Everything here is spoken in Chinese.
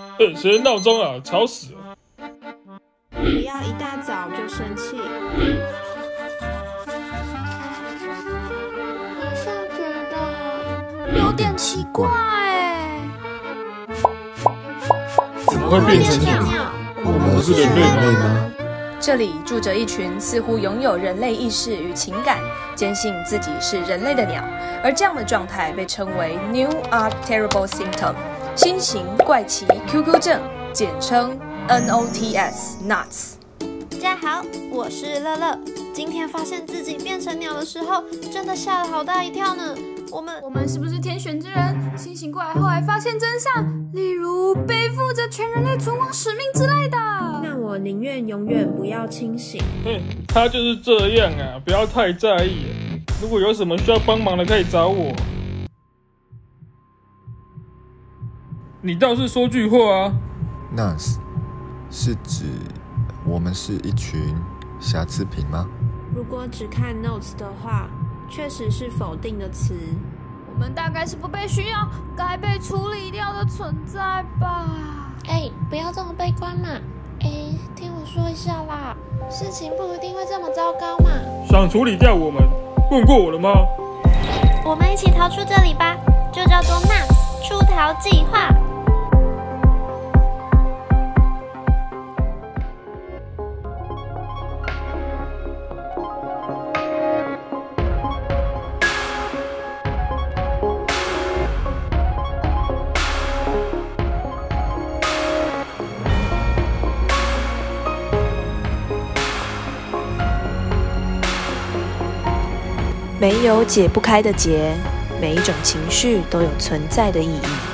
谁的闹钟啊？吵死了！ 不要一大早就生气。 好像觉得有点奇怪怎么会变成鸟？我们不是人类吗？ 这里住着一群似乎拥有人类意识与情感，坚信自己是人类的鸟，而这样的状态被称为 New Art Terrible Symptom 新型怪奇 QQ 症，简称 NOTS。 大家好，我是乐乐。今天发现自己变成鸟的时候，真的吓了好大一跳呢。我们是不是天选之人？新醒过来后还发现真相，例如背负着全人类存亡使命之类的。 那我宁愿永远不要清醒。 他就是这样啊，不要太在意。如果有什么需要帮忙的，可以找我。你倒是说句话啊 ！NOTS 是指我们是一群瑕疵品吗？ 如果只看 notes 的话，确实是否定的词。 我们大概是不被需要、该被处理掉的存在吧。 不要这么悲观嘛。听我说一下啦，事情不一定会这么糟糕嘛。 想处理掉我们，问过我了吗？ 我们一起逃出这里吧，就叫做 NOTS 出逃计划。 没有解不开的结，每一种情绪都有存在的意义。